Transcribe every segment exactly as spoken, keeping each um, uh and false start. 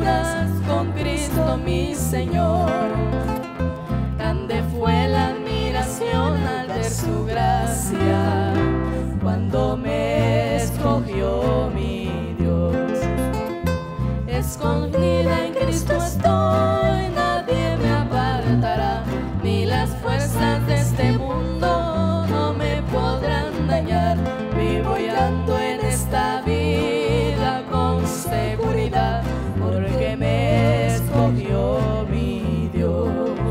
solas con Cristo mi Señor. Grande fue la admiración al ver su gracia, cuando me escogió mi Dios. Escondida en Cristo estoy, nadie me apartará, ni las fuerzas de este mundo no me podrán dañar. Vivo y ando en esta vida con seguridad, porque me escogió mi Dios.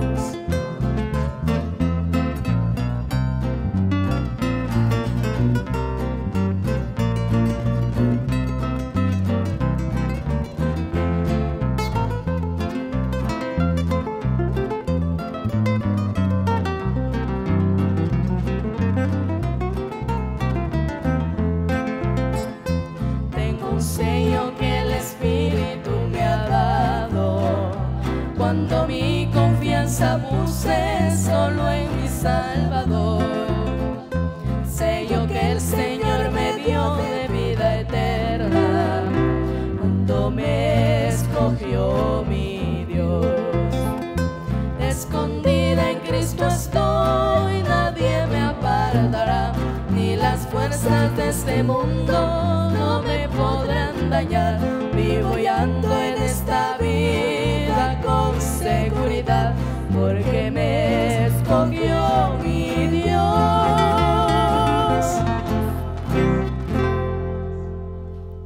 Cuando mi confianza puse solo en mi Salvador, sello que el Señor me dio de vida eterna, cuando me escogió mi Dios. Escondida en Cristo estoy, nadie me apartará, ni las fuerzas de este mundo no me podrán dañar. Vivo y ando en esta vida con seguridad, porque me escogió mi Dios.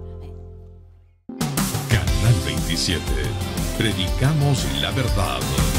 Canal veintisiete. Predicamos la verdad.